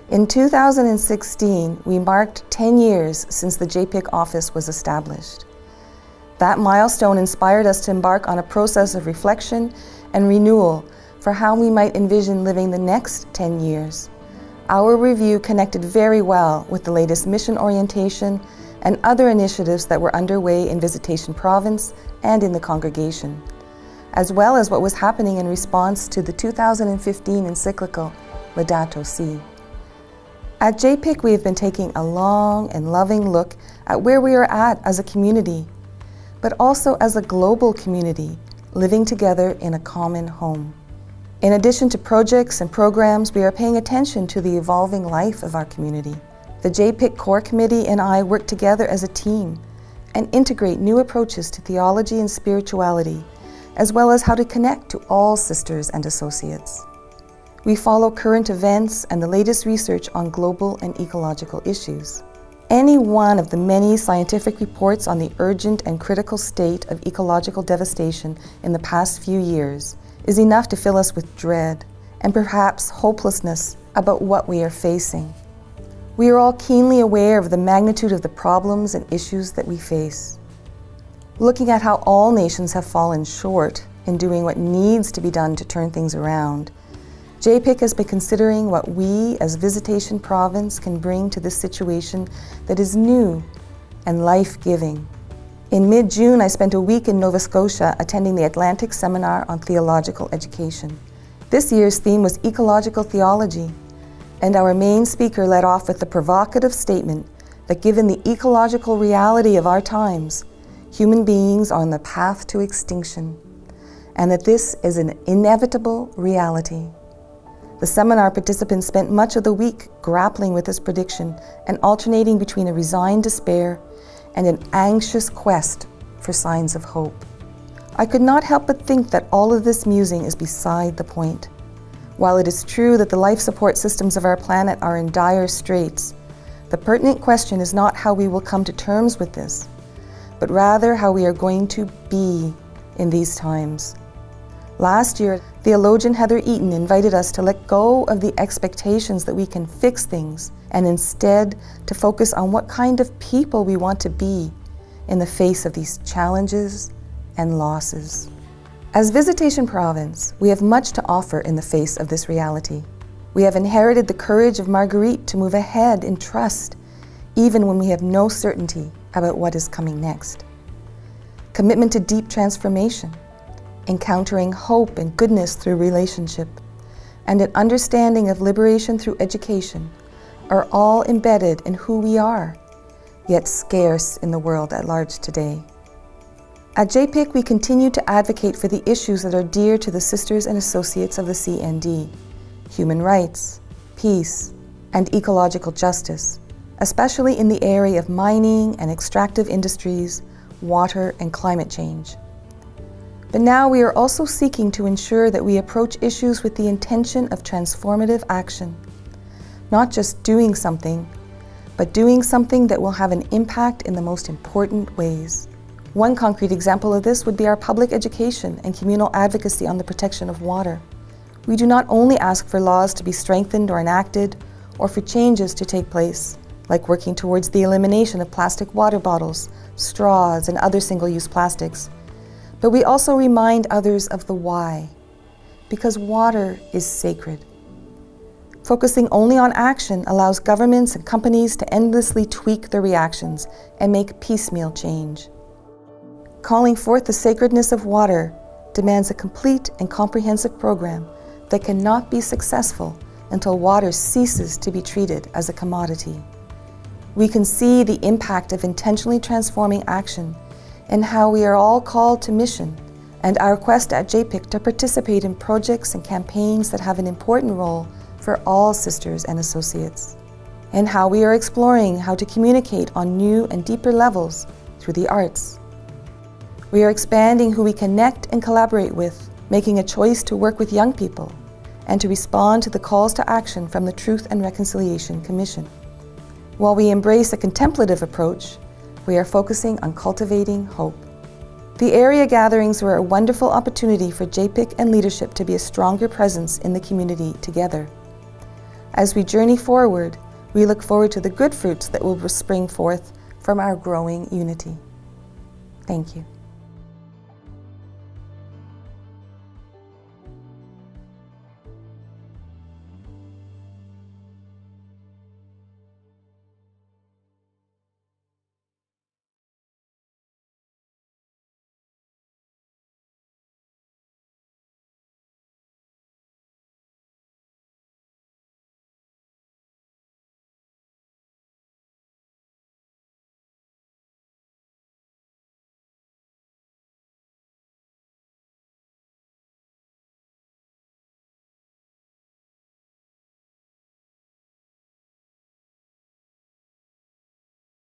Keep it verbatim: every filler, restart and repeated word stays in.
In two thousand sixteen, we marked ten years since the J P I C office was established. That milestone inspired us to embark on a process of reflection and renewal for how we might envision living the next ten years. Our review connected very well with the latest mission orientation and other initiatives that were underway in Visitation Province and in the Congregation, as well as what was happening in response to the two thousand fifteen encyclical Laudato Si. At J P I C, we have been taking a long and loving look at where we are at as a community, but also as a global community living together in a common home. In addition to projects and programs, we are paying attention to the evolving life of our community. The J P I C Core Committee and I work together as a team and integrate new approaches to theology and spirituality, as well as how to connect to all sisters and associates. We follow current events and the latest research on global and ecological issues. Any one of the many scientific reports on the urgent and critical state of ecological devastation in the past few years is enough to fill us with dread and perhaps hopelessness about what we are facing. We are all keenly aware of the magnitude of the problems and issues that we face. Looking at how all nations have fallen short in doing what needs to be done to turn things around, J P I C has been considering what we as Visitation Province can bring to this situation that is new and life-giving. In mid-June, I spent a week in Nova Scotia attending the Atlantic Seminar on Theological Education. This year's theme was ecological theology, and our main speaker led off with the provocative statement that given the ecological reality of our times, human beings are on the path to extinction, and that this is an inevitable reality. The seminar participants spent much of the week grappling with this prediction and alternating between a resigned despair and an anxious quest for signs of hope. I could not help but think that all of this musing is beside the point. While it is true that the life support systems of our planet are in dire straits, the pertinent question is not how we will come to terms with this, but rather how we are going to be in these times. Last year, theologian Heather Eaton invited us to let go of the expectations that we can fix things and instead to focus on what kind of people we want to be in the face of these challenges and losses. As Visitation Province, we have much to offer in the face of this reality. We have inherited the courage of Marguerite to move ahead in trust, even when we have no certainty about what is coming next. Commitment to deep transformation, encountering hope and goodness through relationship, and an understanding of liberation through education are all embedded in who we are, yet scarce in the world at large today. At J P I C, we continue to advocate for the issues that are dear to the sisters and associates of the C N D: human rights, peace, and ecological justice, especially in the area of mining and extractive industries, water, and climate change. But now we are also seeking to ensure that we approach issues with the intention of transformative action, not just doing something, but doing something that will have an impact in the most important ways. One concrete example of this would be our public education and communal advocacy on the protection of water. We do not only ask for laws to be strengthened or enacted, or for changes to take place, like working towards the elimination of plastic water bottles, straws, and other single-use plastics, but we also remind others of the why, because water is sacred. Focusing only on action allows governments and companies to endlessly tweak their reactions and make piecemeal change. Calling forth the sacredness of water demands a complete and comprehensive program that cannot be successful until water ceases to be treated as a commodity. We can see the impact of intentionally transforming action and how we are all called to mission, and our quest at J P I C to participate in projects and campaigns that have an important role for all sisters and associates, and how we are exploring how to communicate on new and deeper levels through the arts. We are expanding who we connect and collaborate with, making a choice to work with young people, and to respond to the calls to action from the Truth and Reconciliation Commission. While we embrace a contemplative approach, we are focusing on cultivating hope. The area gatherings were a wonderful opportunity for J P I C and leadership to be a stronger presence in the community together. As we journey forward, we look forward to the good fruits that will spring forth from our growing unity. Thank you.